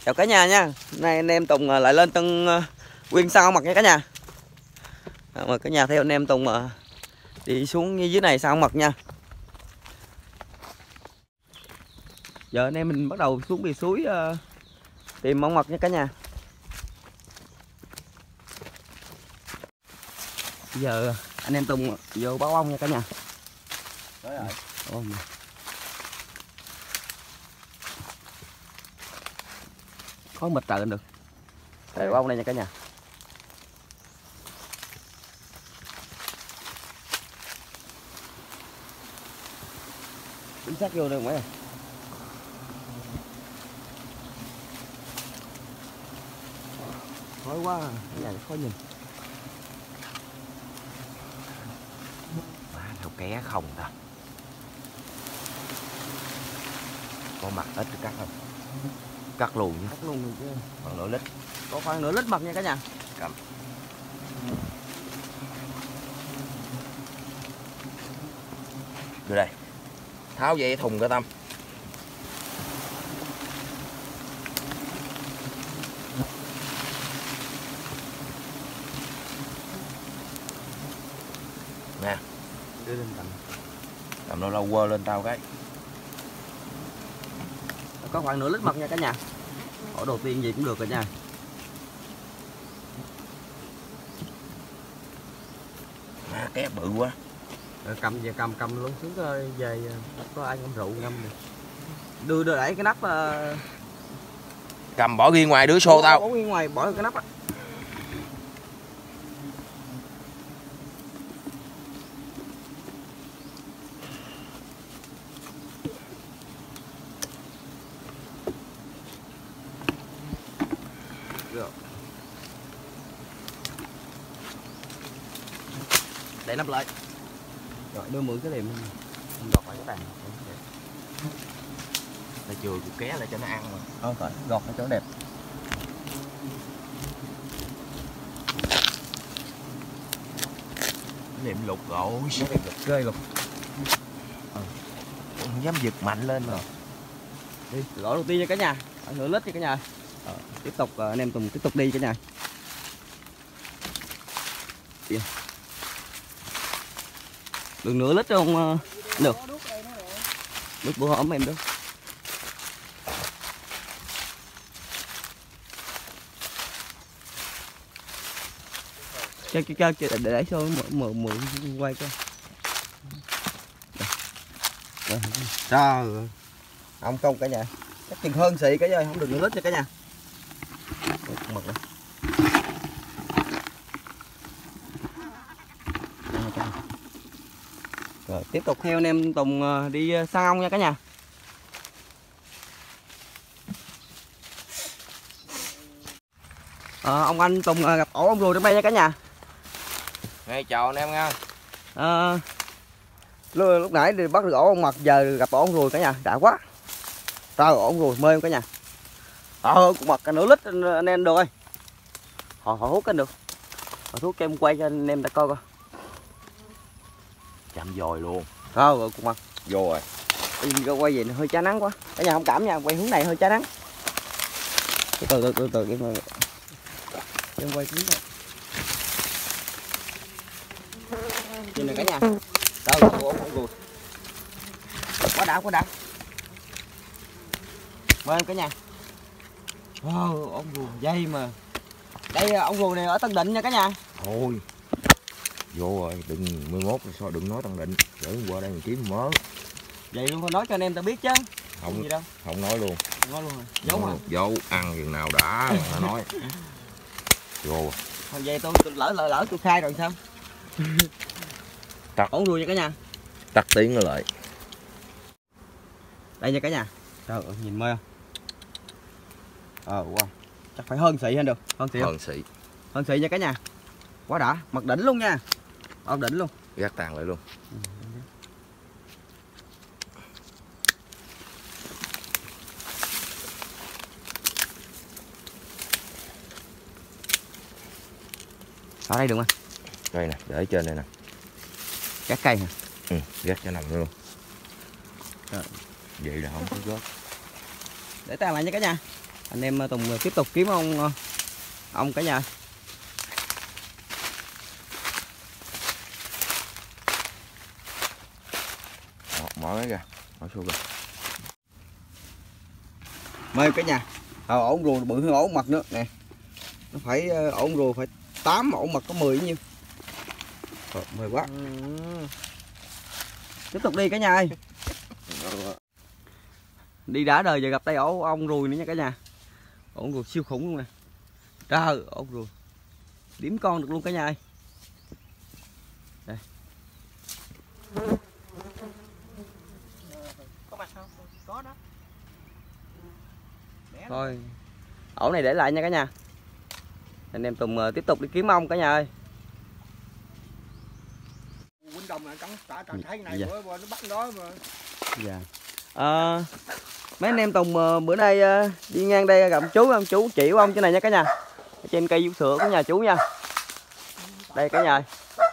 Chào cả nhà nha. Nay anh em Tùng lại lên Tân Nguyên Sao Mật nha cả nhà. Mời cả nhà theo anh em Tùng đi xuống dưới này Sao Mật nha. Giờ anh em mình bắt đầu xuống bìa suối tìm móng mật nha cả nhà. Giờ anh em Tùng vô báo ong nha cả nhà. Đấy rồi. Khó mịt trời được. Đây báo ong đây nha cả nhà. Chính xác vô được mấy. Khói quá, cái nhà khó nhìn. Theo ké không ta. Có mặt ít cắt không? Cắt luôn nhé. Cắt luôn rồi chứ. Còn nửa lít. Có khoảng nửa lít mật nha cả nhà. Cầm. Đưa đây. Tháo dây thùng cái Tâm. Nè. Đưa lên tầm. Tầm lâu lâu quơ lên tao cái. Có khoảng nửa lít mật nha cả nhà. Ổ đầu tiên gì cũng được rồi nha. Ké bự quá. Cầm về cầm luôn xuống về có ai ngâm rượu ngâm được. Đưa đẩy cái nắp Cầm bỏ ghi ngoài đứa xô tao. Bỏ ghi ngoài bỏ cái nắp á. Để nắp lại. Rồi đưa mượn cái liềm gọt lại cái bàn. Là chừa cục ké lại cho nó ăn mà. Phải gọt cái chỗ đẹp. Liệm lục rồi. Ghê lục. Không dám giật mạnh lên rồi. Đi, gõ đầu tiên nha cả nhà. Nửa lít nha cả nhà. Tiếp tục anh em Tùng tiếp tục đi cả nhà. Được nửa lít không? Được. Nước bữa hổm em được. Cho để số mượn quay coi. Trời. Không cả nhà. Chắc chừng hơn xị cái rồi, không được nửa lít cho cả nhà. Mực này. Rồi tiếp tục theo anh em Tùng đi săn ong nha cả nhà. Ông anh Tùng gặp ổ ong ruồi trong đây nha cả nhà. Hey, chào anh em nha. Lúc nãy thì bắt được ổ ong mật, giờ gặp ổ ong ruồi cả nhà, đã quá. Trời ổ ong ruồi mê không cả nhà. Cục mật cả nửa lít anh em được ơi. Họ hút cái được. Họ thuốc cho em quay cho anh em đã coi coi. Chạm dồi luôn. Rồi cục mật. Vô rồi. Quay về hơi chá nắng quá. Cả nhà không cảm nha, quay hướng này hơi chá nắng. Từ em quay hướng này. Nhìn này cả nhà. Đâu ổ ruồi. Quá đã. Mời em cả nhà. Ong ruồi dây mà. Đây ong ruồi này ở Tân Định nha cả nhà. Thôi. Vô rồi, đừng 11 rồi sao đừng nói Tân Định. Gửi qua đây mình kiếm mớ. Vậy luôn phải nói cho anh em ta biết chứ. Không gì đâu. Không nói luôn. Không nói luôn rồi. Giấu mà. Giấu ăn chừng nào đã mà nói. Vô. Thôi vậy tôi lỡ tôi khai rồi sao? Ổn ruồi nha cả nhà. Tắt tiếng nó lại. Đây nha cả nhà. Trời ơi nhìn mê không? Wow. Chắc phải hơn xị hơn được. Hơn xị nha cả nhà. Quá đã, mặt đỉnh luôn nha. Đỉnh luôn. Gác tàn lại luôn. Ở đây được không? Đây nè, để trên đây nè. Gác cây hả? Gác cho nằm luôn. Vậy là không có gớt. Để tay lại nha cả nhà. Anh em Tùng tiếp tục kiếm ong cả nhà. Mở cái kìa, mở xuống kìa. Mời cả nhà. Ổ rùa bự hơn ổ mật nữa nè. Nó phải ổ rùa phải 8, ổ mật có 10 nhiêu. Mời quá. Tiếp tục đi cả nhà ơi. Đi đã đời giờ gặp đây ổ ong ruồi nữa nha cả nhà. Ổ ruồi siêu khủng luôn nè. Trời, ổ ruồi. Điểm con được luôn cả nhà ơi. Đây. Có mặt không? Có đó. Thôi. Ổ này để lại nha cả nhà. Anh em Tùng tiếp tục đi kiếm ong cả nhà ơi. Quýnh đồng là cắn trả thấy này bữa nó bắt đó mà. Dạ. Mấy anh em Tùng bữa nay đi ngang đây gặp chú chỉ ông chỗ này nha cả nhà. Ở trên cây vú sữa của nhà chú nha. Đây cả nhà.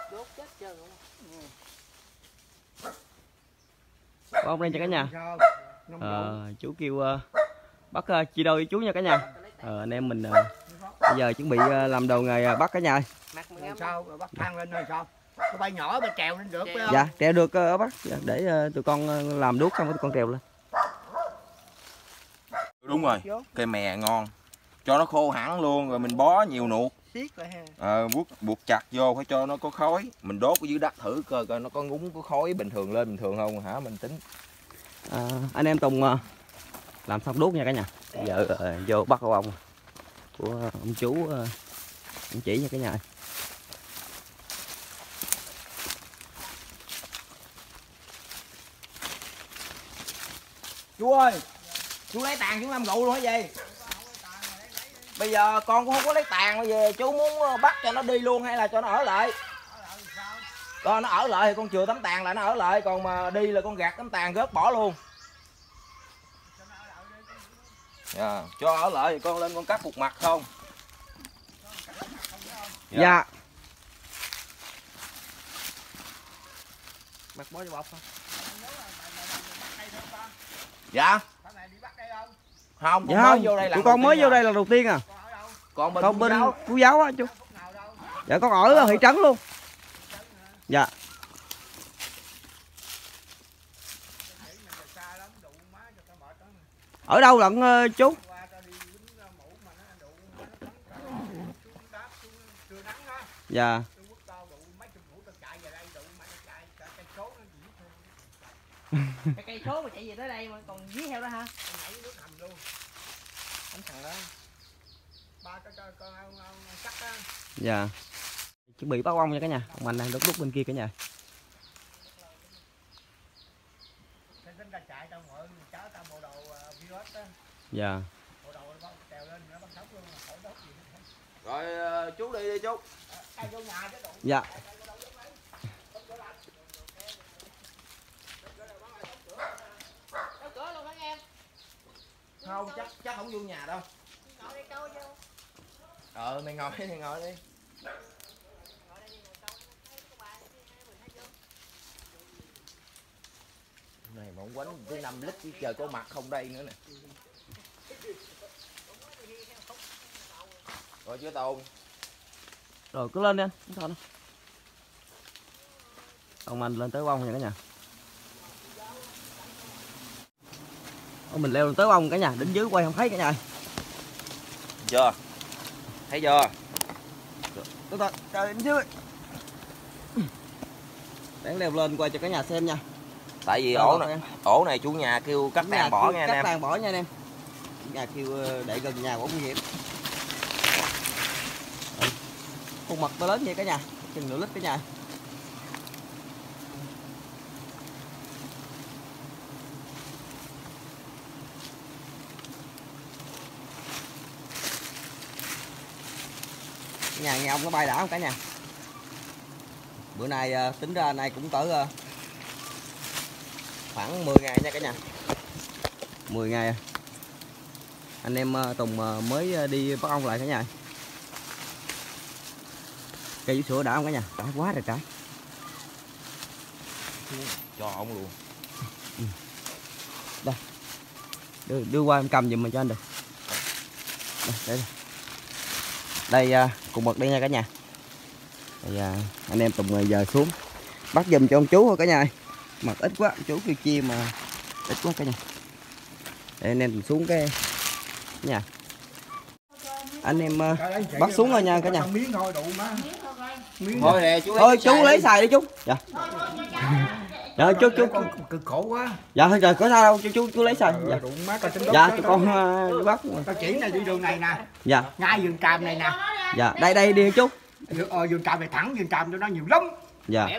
Có ông đây cho cả nhà. Chú kêu bắt chia đôi với chú nha cả nhà. Anh em mình bây giờ chuẩn bị làm đầu nghề bắt cả nhà. Sao bắt thang lên rồi sao? Cái bay nhỏ bay trèo lên được phải không? Dạ, trèo được bác. Để tụi con làm đuốc xong tụi con trèo lên. Đúng rồi, cây mè ngon. Cho nó khô hẳn luôn rồi mình bó nhiều nuột. Siết lại ha. Buộc chặt vô phải cho nó có khói. Mình đốt ở dưới đất thử coi nó có ngúng có khói bình thường lên bình thường không hả mình tính. Anh em Tùng làm xong đuốc nha cả nhà. Bây giờ vô bắt ong của ông chú ông chỉ nha cả nhà. Chú ơi, chú lấy tàn xuống làm rượu luôn hả gì? Bây giờ con cũng không có lấy tàn, bây giờ chú muốn bắt cho nó đi luôn hay là cho nó ở lại? Con nó ở lại thì con chừa tấm tàn lại nó ở lại, còn mà đi là con gạt tấm tàn rớt bỏ luôn. Cho ở lại thì con lên con cắt một mặt không? Dạ. Mặt bó cho bọc không? Dạ. Không, con Dạ mới vô đây là tụi con mới vô đây là đầu tiên à. Còn bên Phú Giáo á chú. Dạ con ở thị trấn luôn. Dạ. Ở đâu lận chú? Dạ. Cái cây số mà chạy về tới đây mà còn dí theo đó ha. Nhảy nước hầm luôn. Đánh thằng đó. Ba con cắt á. Dạ. Chuẩn bị bắt ong nha cả nhà. Ông anh đang đốt đúc bên kia cả nhà. Dạ. Rồi chú đi đi chú. Dạ. Không, chắc không vô nhà đâu. Mày ngồi đi, mày ngồi đi. Này mà không quánh tới 5 lít chứ trời có mặt không đây nữa nè. Rồi chưa Tùng? Rồi cứ lên đi anh, không sao đâu. Ông anh lên tới bông nha cả nhà. Mình leo lên tới bông cả nhà, đến dưới quay không thấy cả nhà. Chưa? Thấy chưa? Từ từ, trời đến dưới. Đáng leo lên quay cho cả nhà xem nha. Tại vì ổ này chủ nhà kêu cắt tàn bỏ nha anh em. Cắt tàn bỏ nha anh em. Chủ nhà kêu để gần nhà cũng nguy hiểm. Con mật to lớn vậy cả nhà, chừng nửa lít cả nhà. Nhà nghe ông nó bay đã không cả nhà. Bữa nay tính ra nay cũng cỡ khoảng 10 ngày nha cả nhà. 10 ngày anh em Tùng mới đi bắt ong lại cả nhà. Cây vú sữa đã không cả nhà, đã quá rồi trái. Cho ong luôn. Đây. Đưa qua em cầm giùm mình cho anh được. Đây cùng mực đi nha cả nhà. Đây, anh em cùng giờ xuống bắt giùm cho ông chú thôi cả nhà ơi. Mực ít quá, chú kêu chia mà ít quá cả nhà. Để anh em xuống cái nhà. Anh em bắt xuống rồi nha cả nhà. Thôi nè chú Thôi chú lấy xài đi chú. Dạ. Dạ chú cực khổ quá. Dạ thôi trời có sao đâu chú lấy xài. Dạ. Dạ tụi con bắt. Tao chỉ này đi đường này nè. Dạ. Ngay vườn tràm này nè. Dạ đây đi chú. Vườn tràm này thẳng vườn tràm cho nó nhiều lắm. Dạ.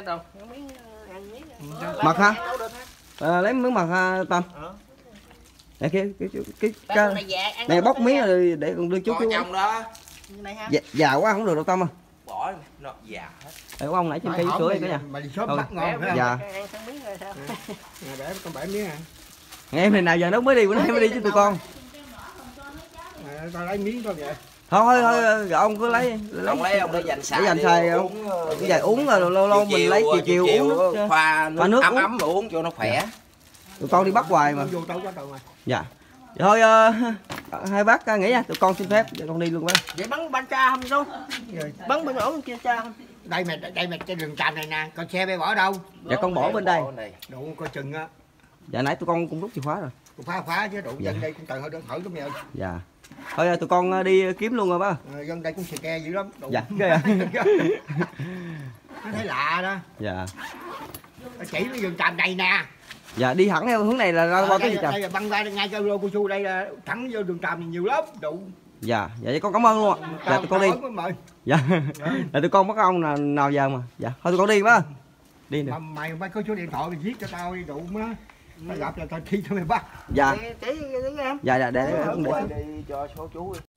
Mật hả? Lấy miếng mật ha Tâm. Đây cái này bóc miếng rồi để con đưa chú. Trong đó. Già quá không được đâu Tâm ơi. Bỏ nó già hết. Để ông nãy trên cây sữa cả nhà. Mà đi sớm bắt ngon phải không? Dạ. Để con bẻ miếng à. Em này nào giờ nó mới đi, bữa nay mới đi với tụi con. Tao lấy miếng thôi vậy. Thôi ông cứ lấy Ông để dành xài. Để dành xài không? Cái uống rồi lâu mình lấy chiều uống nước. Pha nước ấm uống cho nó khỏe. Tụi con đi bắt hoài mà. Dạ. Thôi hai bác nghỉ nha, tụi con xin phép để con đi luôn quá. Vậy bắn ban cha không đâu? Bắn bên ổ kia cha không? Đây mày trên rừng tràm này nè, con xe bay bỏ đâu? Dạ con bỏ bên đây. Đủ coi chừng á. Dạ nãy tụi con cũng rút chìa khóa rồi. Phá chứ đủ dân đây cũng tận hơi thử lắm vậy. Dạ. Thôi tụi con đi kiếm luôn rồi bác. Dân đây cũng xì ke dữ lắm. Dạ. Ghê. Nó thấy lạ đó. Dạ. Chỉ cái vườn tràm này nè. Dạ đi thẳng theo hướng này là ra qua cái gì tràm. Đây là băng ra ngay cái lô cu đây là thẳng vô vườn tràm này nhiều lắm, đủ. Dạ, dạ con cảm ơn luôn ạ. Dạ tụi con đi. Dạ. Là tụi con bắt ông nào giờ mà. Dạ, thôi tụi con đi bác. Đi nè. Mày có số điện thoại mày viết cho tao đi đủ má. Tao gặp là tao thi cho mày bắt. Dạ. Dạ để đi cho số chú đi.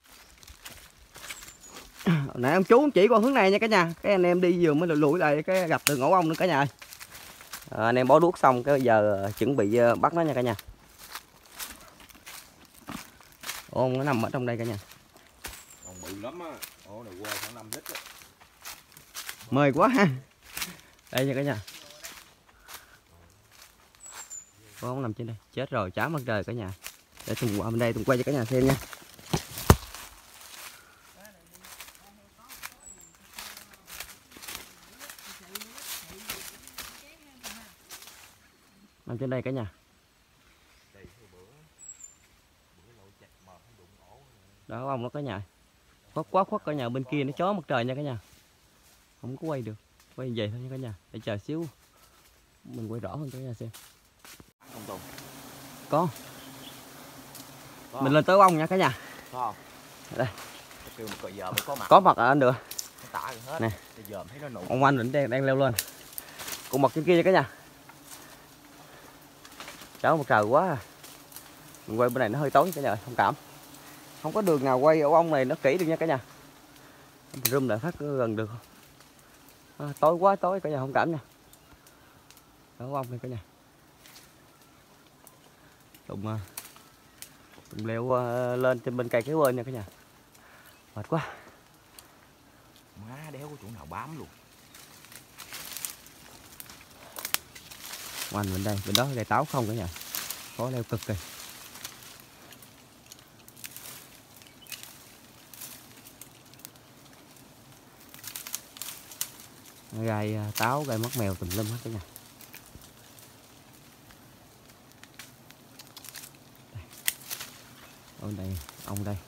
Nãy ông chú chỉ qua hướng này nha cả nhà. Cái anh em đi vừa mới lùi lại cái gặp được ngổ ong nữa cả nhà ơi. Anh em bó đuốc xong cái giờ chuẩn bị bắt nó nha cả nhà. Ôn nó nằm ở trong đây cả nhà. Còn bự lắm á. Ổ này qua khoảng 5 lít á. Mời quá ha. Đây nha cả nhà. Ôn nằm trên đây. Chết rồi, cháo mặt trời cả nhà. Để Tùng qua bên đây Tùng quay cho cả nhà xem nha. Nằm trên đây cả nhà. Đó ông nó cả nhà. Quá khuất cả nhà, bên kia nó chó mặt trời nha cả nhà. Không có quay được. Quay về thôi nha cả nhà. Để chờ xíu mình quay rõ hơn cho cả nhà xem. Có. Mình lên tới ông nha cả nhà. Có. Đây. Giờ mới có mặt. Có mặt ở anh được. Tạ hết. Nè. Giờ thấy nó nụ. Ông anh đang leo lên. Cùng mặt trên kia nha cả nhà. Cháu mặt trời quá. Mình quay bên này nó hơi tối cả nhà, thông cảm. Không có đường nào quay ổ ong này nó kỹ được nha cả nhà. Zoom lại phát gần được không? Tối quá tối cả nhà thông cảm nha. Ổ ong này cả nhà. Tùng leo lên trên bên cây cái bên nha cả nhà. Mệt quá. Má đéo có chỗ nào bám luôn. Ngoan bên đây, bên đó cây táo không cả nhà. Khó leo cực kì. Gai táo, gai mắt mèo tùm lum hết cả nhà. Đây. Đây, ông đây.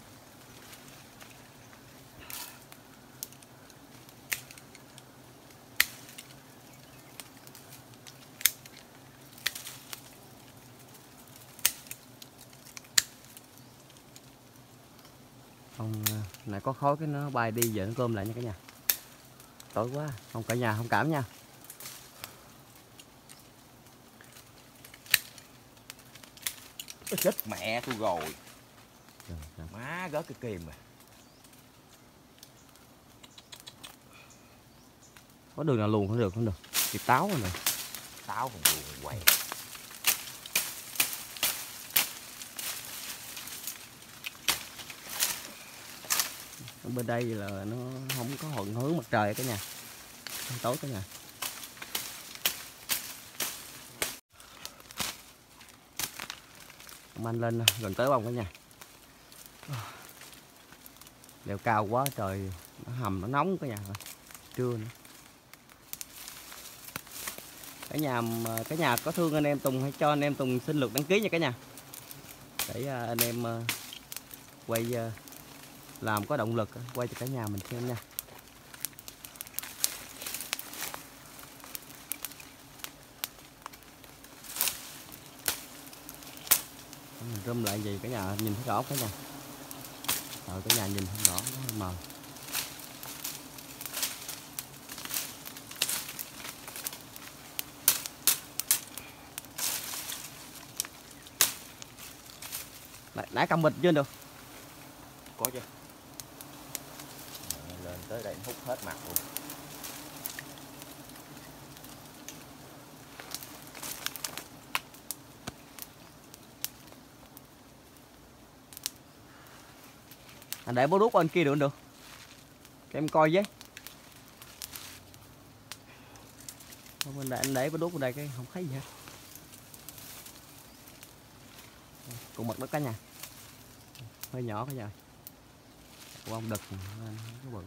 Ông này có khói cái nó bay đi giờ nó cơm lại nha cả nhà. Tối quá, không cả nhà thông cảm nha. Chết mẹ tôi rồi. Má gớt cái kìm rồi. Có đường nào luồn không được không được. Thì táo rồi nè. Táo còn luồn quay. Ở bên đây là nó không có hướng mặt trời cả nhà. Tối cả nhà. Ông anh lên gần tới ông cả nhà. leo cao quá trời, nó hầm nó nóng cả nhà rồi. Trưa nữa. Cả nhà có thương anh em Tùng hãy cho anh em Tùng xin lượt đăng ký nha cả nhà, để anh em quay làm có động lực quay cho cả nhà mình xem nha. Mình zoom lại gì cả nhà nhìn thấy rõ cả nhà. Cả nhà nhìn không rõ, nó hơi mờ. Nãy cầm bịch chưa được. Có chưa? Lên tới đây hút hết mặt luôn. Anh để bó đuốc bên kia được được. Cho em coi với. Không, anh để bó đuốc bên đây cái không thấy gì hết. Cùng mực đó cả nhà. Hơi nhỏ cả nhà. Con đực nó bự.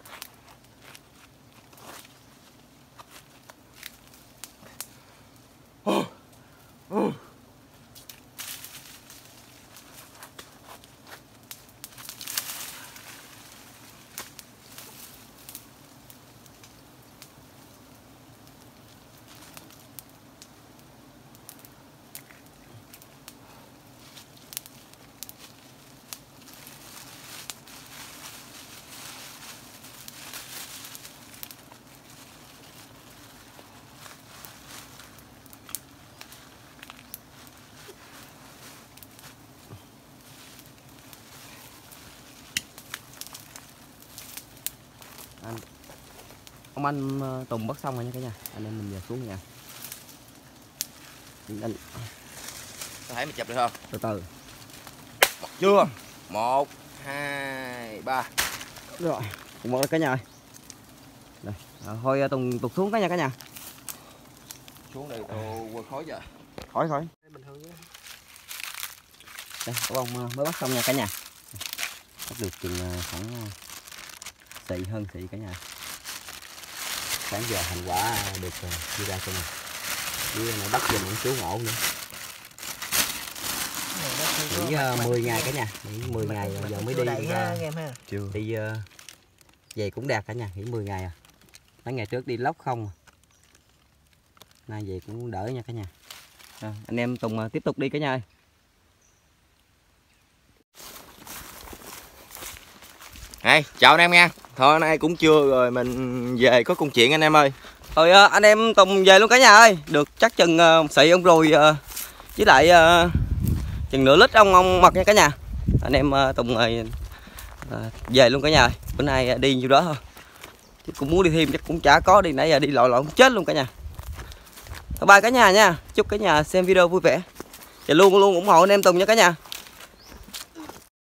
Ông anh Tùng bắt xong rồi nha cả nhà, anh em mình về xuống nhà. Anh có thể mình chụp được không? từ từ. Chưa. 1 2 3. Rồi, một cả nhà ơi. Đây, thôi Tùng tụt xuống cả nhà. Xuống đây tôi quơ khói giờ. Khỏi. Bình thường chứ. Đây, ông mới bắt xong nha cả nhà. Bắt được chừng khoảng xị hơn xị cả nhà. Sáng giờ thành quả được đưa ra cho mình. Với nó bắt giùm ông chú ngộ nữa. Nghỉ 10 ngày cả nhà, nghỉ 10 ngày giờ mới đi ra. Chưa. Đi về cũng đẹp cả nhà, nghỉ 10 ngày à. Mấy ngày trước đi lóc không. Nay về cũng đỡ nha cả nhà. Anh em Tùng tiếp tục đi cả nhà ơi. Hey, chào anh em nha. Thôi nay cũng trưa rồi, mình về có công chuyện anh em ơi. Rồi anh em Tùng về luôn cả nhà ơi. Được chắc chừng xị ông rồi với lại chừng nửa lít ông mật nha cả nhà. Anh em Tùng về luôn cả nhà ơi. Bữa nay đi nhiêu đó thôi. Chứ cũng muốn đi thêm chắc cũng chả có, đi nãy giờ đi lội chết luôn cả nhà. Bye cả nhà nha. Chúc cả nhà xem video vui vẻ. Và luôn ủng hộ anh em Tùng nha cả nhà.